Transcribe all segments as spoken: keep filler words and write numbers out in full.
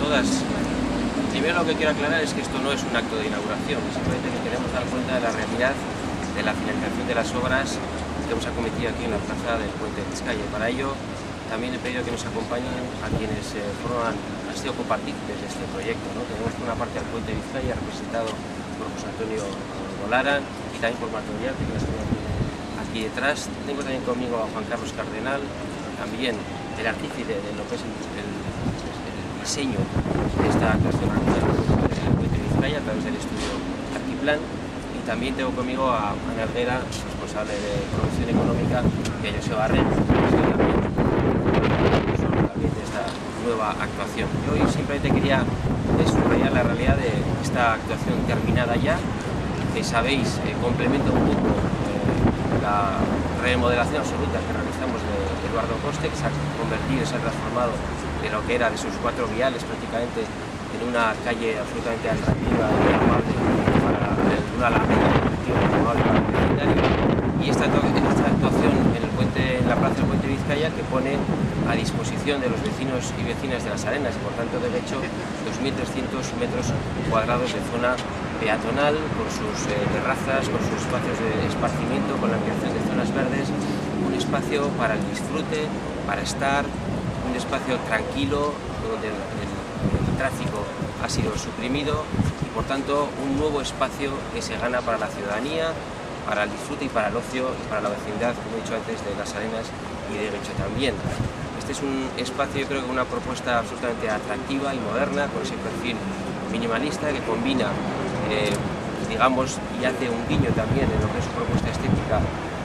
todas. Primero lo que quiero aclarar es que esto no es un acto de inauguración, simplemente que queremos dar cuenta de la realidad de la finalización de las obras que hemos acometido aquí en la plaza del Puente de Vizcaya. Para ello también he pedido que nos acompañen a quienes eh, forman, han sido copartícipes de este proyecto, ¿no? Tenemos por una parte al Puente de Vizcaya, representado por José Antonio Golara, y también por Marta Uriarte, que está aquí detrás. Tengo también conmigo a Juan Carlos Cardenal, también el artífice de lo que es el, el, el diseño de esta actuación del Puente de Vizcaya a través del estudio Arquiplan. Y también tengo conmigo a Ana Herrera, responsable de promoción económica, y a José Barrero, de esta nueva actuación. Yo hoy simplemente quería subrayar la realidad de esta actuación terminada ya, que sabéis, eh, complementa un poco eh, la remodelación absoluta que realizamos de Eduardo Coste, que se ha convertido, se ha transformado de lo que era de sus cuatro viales prácticamente en una calle absolutamente atractiva y amable para una alameda amable para el vecindario. Y esta, esta actuación en el puente, en la plaza del Puente de Vizcaya, que pone a disposición de los vecinos y vecinas de Las Arenas y por tanto de hecho dos mil trescientos metros cuadrados de zona peatonal, con sus eh, terrazas, con sus espacios de esparcimiento, con la creación de zonas verdes, un espacio para el disfrute, para estar, un espacio tranquilo donde el, el, el tráfico ha sido suprimido y por tanto un nuevo espacio que se gana para la ciudadanía, para el disfrute y para el ocio y para la vecindad, como he dicho antes, de Las Arenas y de Guecho también. Este es un espacio, yo creo que una propuesta absolutamente atractiva y moderna, con ese perfil minimalista que combina, eh, digamos, y hace un guiño también en lo que es su propuesta estética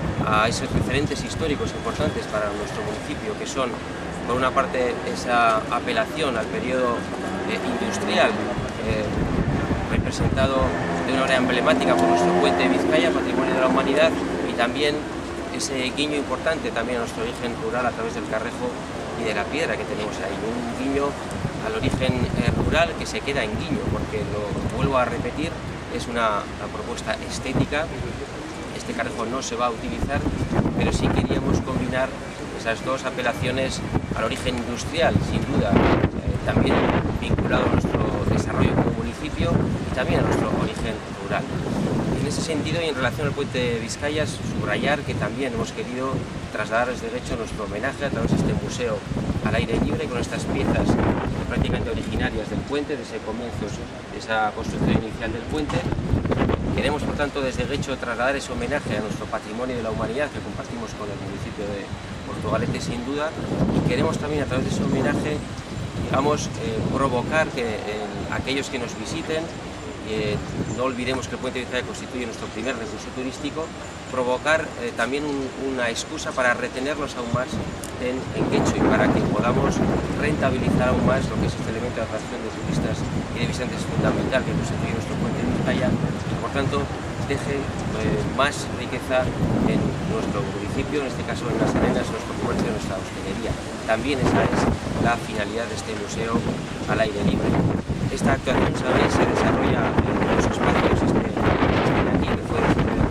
a esos referentes históricos importantes para nuestro municipio, que son, por una parte, esa apelación al periodo eh, industrial, eh, representado de una manera emblemática por nuestro Puente de Vizcaya, Patrimonio de la Humanidad, y también ese guiño importante también a nuestro origen rural a través del Carrejo y de la Piedra que tenemos ahí, un guiño al origen eh, rural que se queda en guiño, porque lo vuelvo a repetir, es una, una propuesta estética. Este Carrejo no se va a utilizar, pero sí queríamos combinar esas dos apelaciones al origen industrial, sin duda, eh, también vinculado a nuestro desarrollo como municipio y también a nuestro origen rural. En ese sentido, y en relación al Puente de Vizcaya, subrayar que también hemos querido trasladar desde hecho nuestro homenaje a través de este museo al aire libre, con estas piezas prácticamente originarias del puente, desde comienzos de esa construcción inicial del puente. Queremos, por tanto, desde Guecho trasladar ese homenaje a nuestro patrimonio de la humanidad que compartimos con el municipio de Portugalete, sin duda, y queremos también, a través de ese homenaje, digamos, eh, provocar que eh, aquellos que nos visiten, eh, no olvidemos que el Puente de Vizcaya constituye nuestro primer recurso turístico, provocar eh, también un, una excusa para retenerlos aún más en, en Guecho y para que podamos rentabilizar aún más lo que es este elemento de atracción de turistas y de visitantes fundamental que constituye nuestro Puente de Vizcaya, y por tanto deje eh, más riqueza en nuestro municipio, en este caso en Las Arenas, nuestro comercio, nuestra hostelería. También esa es la finalidad de este museo al aire libre. Esta actuación, sabéis, se desarrolla en los espacios, este, este de aquí, que fue desarrollado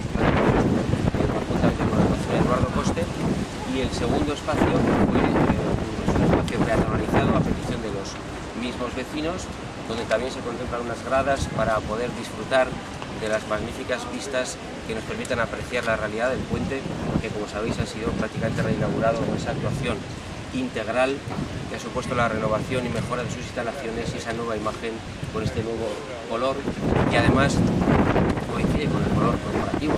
conjuntamente con la actuación de Eduardo Coste, y el segundo espacio fue eh, un espacio peatonalizado a petición de los mismos vecinos, donde también se contemplan unas gradas para poder disfrutar de las magníficas vistas que nos permitan apreciar la realidad del puente, que como sabéis ha sido prácticamente reinaugurado con esa actuación integral que ha supuesto la renovación y mejora de sus instalaciones y esa nueva imagen con este nuevo color, que además coincide con el color corporativo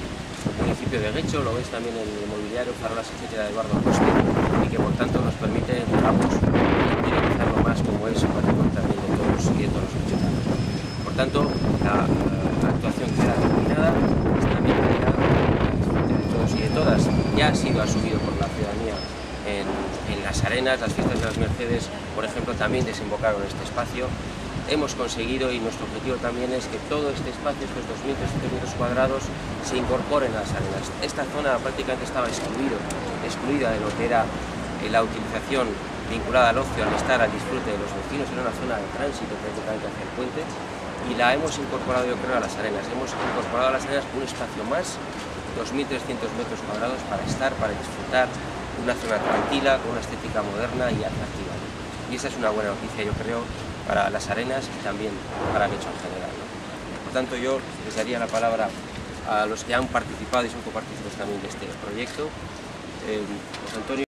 del municipio de Guecho. Lo veis también en el mobiliario, farolas, etcétera, de Eduardo Coste, y que por tanto nos permite, digamos, utilizarlo más como es patrimonio también de todos y de todos los guechotanos. Por tanto, la, la actuación queda terminada, está bien terminada, de todos y de todas, ya ha sido asumido por la ciudadanía en, en Las Arenas. Las fiestas de las Mercedes, por ejemplo, también desembocaron en este espacio. Hemos conseguido, y nuestro objetivo también es que todo este espacio, estos dos mil trescientos metros cuadrados, se incorporen a Las Arenas. Esta zona prácticamente estaba excluido, excluida de lo que era eh, la utilización vinculada al ocio, al estar, al disfrute de los vecinos. Era una zona de tránsito prácticamente hacia el puente, y la hemos incorporado, yo creo, a Las Arenas. Hemos incorporado a Las Arenas un espacio más, dos mil trescientos metros cuadrados para estar, para disfrutar, una zona tranquila, con una estética moderna y atractiva. Y esa es una buena noticia, yo creo, para las arenas y también para el hecho en general, ¿no? Por tanto, yo les daría la palabra a los que han participado y son copartícipes también de este proyecto. Eh, José Antonio.